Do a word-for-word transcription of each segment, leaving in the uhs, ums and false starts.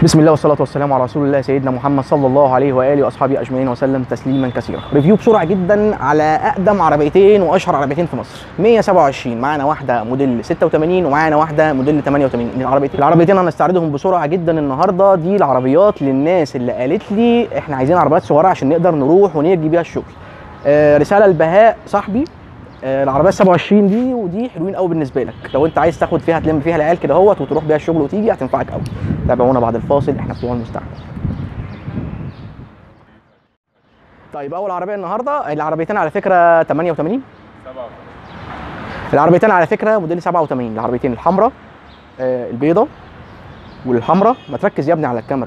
بسم الله والصلاة والسلام على رسول الله سيدنا محمد صلى الله عليه وآله وأصحابه أجمعين وسلم تسليما كثيرا. ريفيو بسرعة جدا على أقدم عربيتين وأشهر عربيتين في مصر. مية وسبعة وعشرين معانا واحدة موديل ستة وثمانين ومعانا واحدة موديل ثمانية وثمانين. العربيتين العربيتين هنستعرضهم بسرعة جدا النهاردة. دي العربيات للناس اللي قالت لي إحنا عايزين عربيات صغيرة عشان نقدر نروح ونيجي بيها الشغل. آه رسالة البهاء صاحبي. آه العربية سبعة وعشرين دي ودي حلوين قوي بالنسبة لك، لو أنت عايز تاخد فيها تلم فيها العيال كده اهوت وتروح بيها الشغل وتيجي هتنفعك قوي. تابعونا بعد الفاصل، احنا بتوع المستعمل. طيب اول عربيه النهارده، العربيتين على فكره ثمانية وثمانين سبعة وثمانين. العربيتين على فكره موديل سبعة وثمانين، العربيتين الحمراء آه البيضه والحمراء. ما تركز يا ابني على الكاميرا.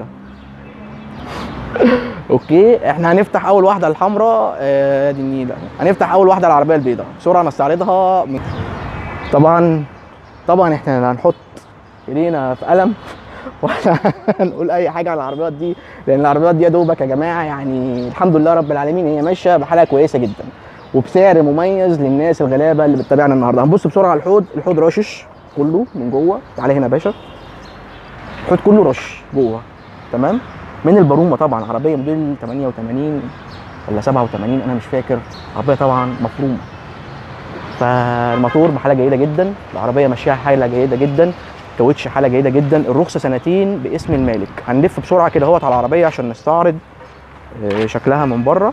اوكي، احنا هنفتح اول واحده الحمراء آه دي النيله. هنفتح اول واحده العربيه البيضاء بسرعه نستعرضها. طبعا طبعا احنا هنحط ايدينا في قلم ولا هنقول اي حاجه على العربيات دي، لان العربيات دي يا دوبك يا جماعه يعني الحمد لله رب العالمين هي ماشيه بحاله كويسه جدا وبسعر مميز للناس الغلابه اللي بتتابعنا النهارده. هنبص بسرعه على الحوض. الحوض راشش كله من جوه. تعالى هنا يا باشا. الحوض كله رش جوه تمام. من البرومه طبعا، عربيه موديل ثمانية وثمانين ولا سبعة وثمانين انا مش فاكر. عربيه طبعا مفرومه، فالموتور بحاله جيده جدا، العربيه ماشيه حاله جيده جدا، كاوتش حاله جيده جدا، الرخصه سنتين باسم المالك. هنلف بسرعه كده اهوت على العربيه عشان نستعرض شكلها من بره.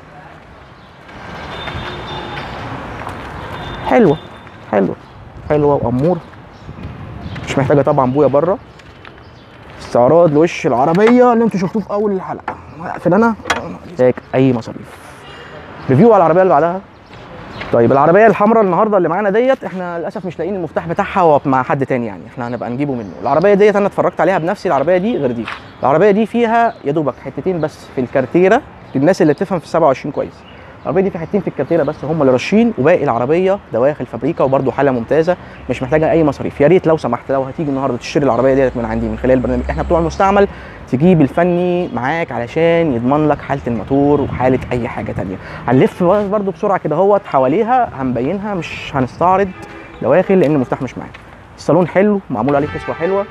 حلوه حلوه حلوه واموره، مش محتاجه طبعا بويا بره. استعراض لوش العربيه اللي انتوا شفتوه في اول الحلقه. هقفل انا محتاج اي مصاريف. ريفيو على العربيه اللي بعدها. طيب العربيه الحمراء النهارده اللي معانا ديت، احنا للاسف مش لاقيين المفتاح بتاعها مع حد تاني، يعني احنا هنبقى نجيبه منه. العربيه ديت انا اتفرجت عليها بنفسي، العربيه دي غير دي. العربيه دي فيها يا دوبك حتتين بس في الكارتيره، للناس اللي بتفهم في سبعة وعشرين كويس. العربيه دي في حتتين في الكارتيره بس هم اللي راشين، وباقي العربيه دواخل فابريكا وبرده حاله ممتازه، مش محتاجه اي مصاريف. يا ريت لو سمحت لو هتيجي النهارده تشتري العربيه ديت من عندي من خلال البرنامج احنا بتوع المستعمل، تجيب الفني معاك علشان يضمن لك حاله الموتور وحاله اي حاجه ثانيه. هنلف برده بسرعه كده اهوت حواليها، هنبينها مش هنستعرض دواخل لان المفتاح مش معانا. الصالون حلو، معمول عليه كسوه حلوه،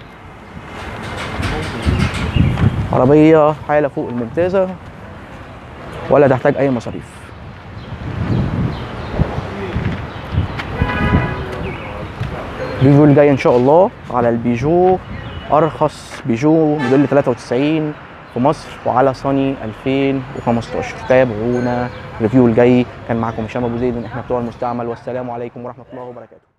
عربيه حاله فوق الممتازه ولا تحتاج اي مصاريف. الريفيو اللي جاي ان شاء الله على البيجو، ارخص بيجو موديل ثلاثة وتسعين في مصر، وعلى صني ألفين وخمستاشر. تابعونا الريفيو الجاي. كان معاكم هشام ابو زيد من احنا بتوع المستعمل، والسلام عليكم ورحمه الله وبركاته.